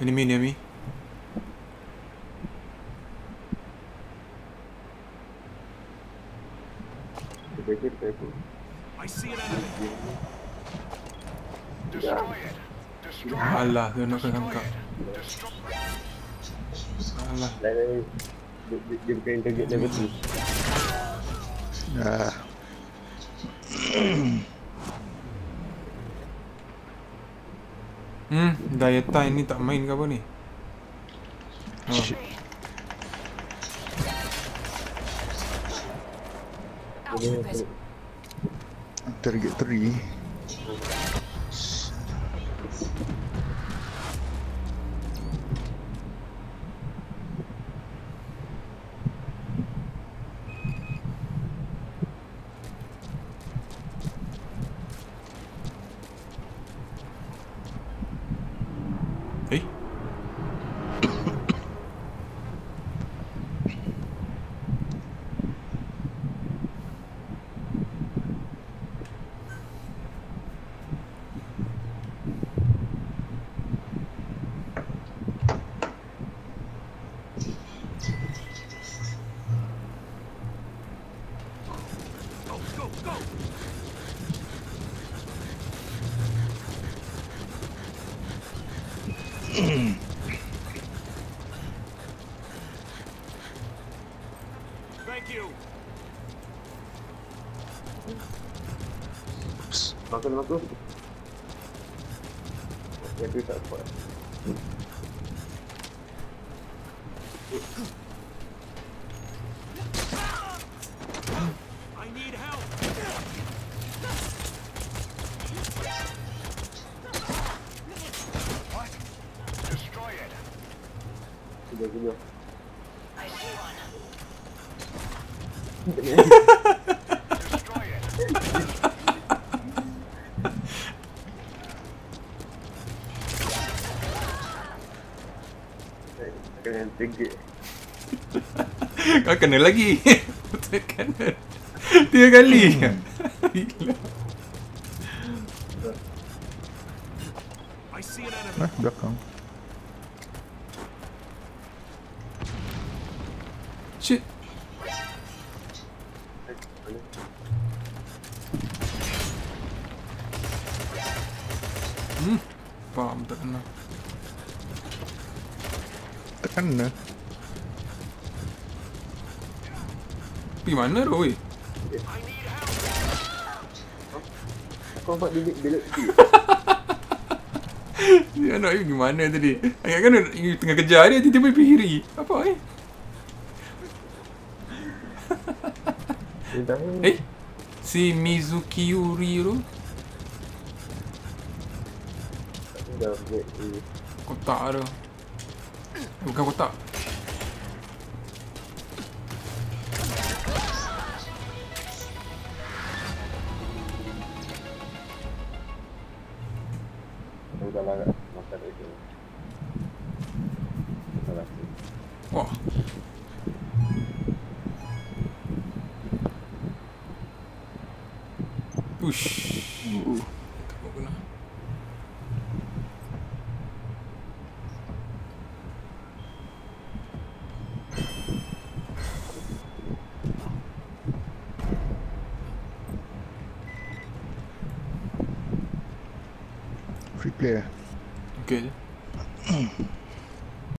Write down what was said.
Enemy near me. I see an enemy. Destroy it. Destroy it. Alah, dia nak kena tangkap. Destroy. Alah. Dia bukan target level 2. Dah. Daya time ni tak main ke apa ni? Shit. Target 3. Eh? Go, go, go. Thank you. Makan. Yang tu tak kuat. I need help. What? Destroy it. Sudah. I see one. Destroy it. Kena target. Kau kena lagi. Kena 3 kali. Gila. I see an enemy. Belakang. Shit. Faham tak kena. Tak kena. Pergi mana tu weh? I need help. Kau nampak bilik tu. Dia nak pergi mana tadi? Agak kan you tengah kejar dia, tiba-tiba pergi kiri. Apa eh? Dia dah. Eh? Si Mizuki Yuri tu? Dah break. Kotak tu. Bukan kotak. Dah larat makan itu. Salah. Wah. Ush. Tak guna. Free player. Okay je.